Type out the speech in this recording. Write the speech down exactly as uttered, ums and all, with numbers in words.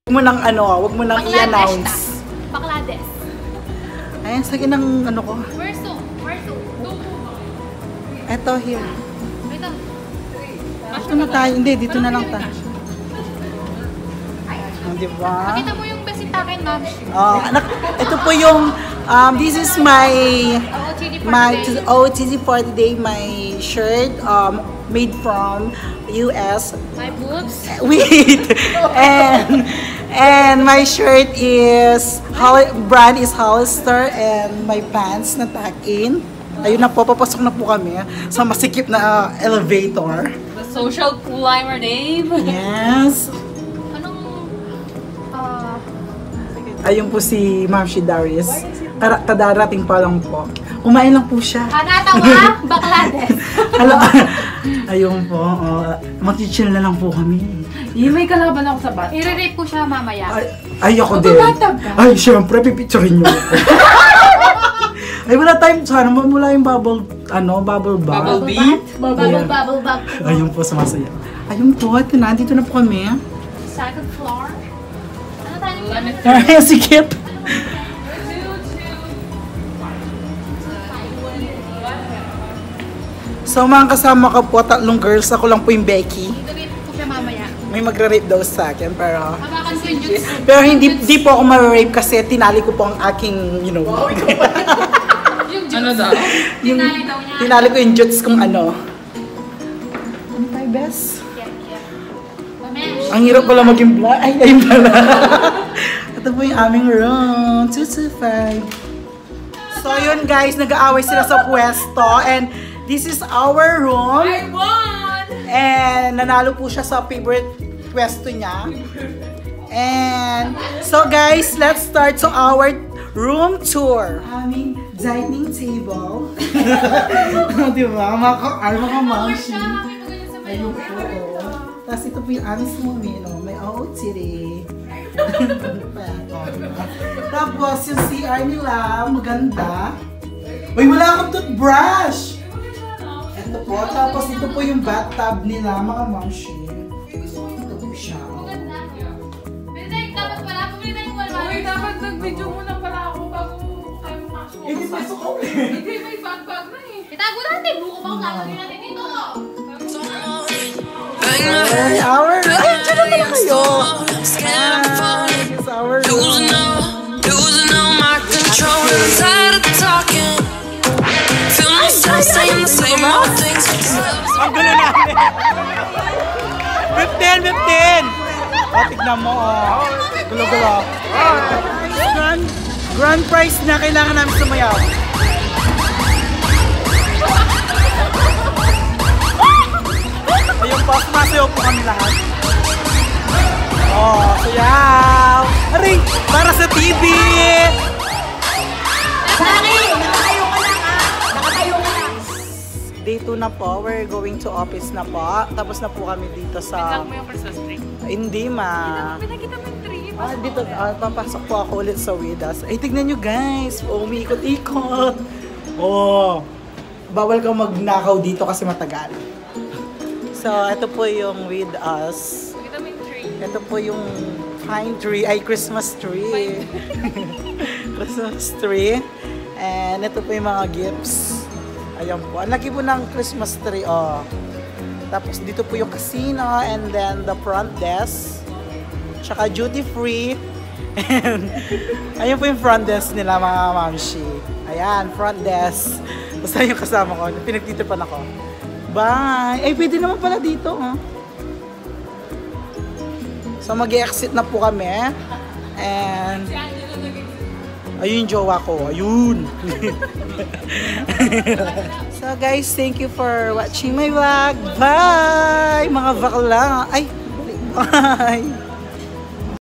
Huwag mo nang ano, huwag mo nang i-announce. Baklades. Ayan, sagin ng ano ko. Where's to? Where's to? Eto, here. Dito. Dito na tayo. Hindi, dito na lang tayo. Oh, diba? Pakita mo yung besitakin, ma'am. Oh, anak, ito po yung, um, this is my, my O O T D for the day, my shirt, um, made from U S. My boobs. Wait! and, and my shirt is, brand is Hollister, and my pants na tuck-in. Ayun na po, papasok na po kami sa masikip na uh, elevator. The social climber name. Yes. Anong, uh... Ayun po si Ma'am Darius. Kadarating pa lang po. Kumain lang po siya. Hanatawa, baklades. Hello. Ayun po. Uh, Mag-chill na lang po kami. Yung may kalaban ako sa bat. I-rape ko siya mamaya. Ay, ay ako din. Ay, syempre, pipicturein niyo ako. Ay, wala time. Sana mula yung bubble, ano, bubble bath. Bubble beat? Bubble, yeah. Bubble bath. Ayun po, sumasaya. Ayun po, ito na. Dito na po kami. Second floor. Ano tayo? Ay, sikip. So, mga kasama ko po, tatlong girls. Ako lang po yung Becky. I-rape ko siya mamaya. May magre-rape daw sa akin, pero... Habakan ko yung juice. Pero hindi, hindi po ako ma-rape kasi tinali ko po ang aking, you know... Ano daw? yung, Tinali daw niya. tinali ko yung juts kung ano. Ano tayo, best? Yeah, yeah. Mamesh. Ang hirap pala maging black. Ay, ayun pala. Ito po yung aming room. two two five. So yun guys, nag-aaway sila sa pwesto. And this is our room. I won! And nanalo po siya sa favorite pwesto niya. And so guys, let's start to our room tour. Aming dining table. Diba? Maka-ar, maka-moshi. Ayun po. Tapos ito po yung aming sumumi, no? May O O T D. Tapos yung C R nila, maganda. Uy, wala akong toothbrush! Ito po. Tapos ito po yung bathtub nila, mga moshi. Ito po siya. Dapat pala, pumili tayo yung walwala. Uy, dapat nag-video muna pala ako bago kayo makasok. Eh, di pasok ako eh. Hindi, may bag-bag na eh. Itago natin, buko pa kung lalagay natin dito. Ay, our room. Ay, dyan naman kayo. Ay, it's our room. Ang gulo namin. fifteen, fifteen. O, tignan mo, oh. Gulo-gulo. Grand, grand prize na kailangan namin sumayaw. Ayun po, sumasayaw po kami lahat. Oh, sayaw. Aray, para sa T V. Nakatayo ka lang ah. Nakatayo ka lang. Day two na po, we're going to office na po. Tapos na po kami dito sa... Pinag mo yung Christmas tree. Hindi ma. Pinakita mo yung tree. Ah, dito, ah, papasok po ako ulit sa Widus. Ay, tignan nyo guys. Oh, umiikot-ikot. Oh, bawal kang magnakaw dito kasi matagal. So, ito po yung Widus. Pinakita mo yung tree. Ito po yung pine tree, ay Christmas tree. Christmas tree. And ito po yung mga gifts. Ayan po. Ang laki po ng Christmas tree, oh. Tapos dito po yung casino and then the front desk. Tsaka duty free. And ayun po yung front desk nila mga mamshi. Ayan, front desk. Tapos ayun yung kasama ko. Pinagtitipan ako. Bye! Ay, pwede naman pala dito, oh. So mag-exit na po kami. And ayun yung jowa ko. Ayun. So guys, thank you for watching my vlog. Bye! Mga bakla. Ay, bye!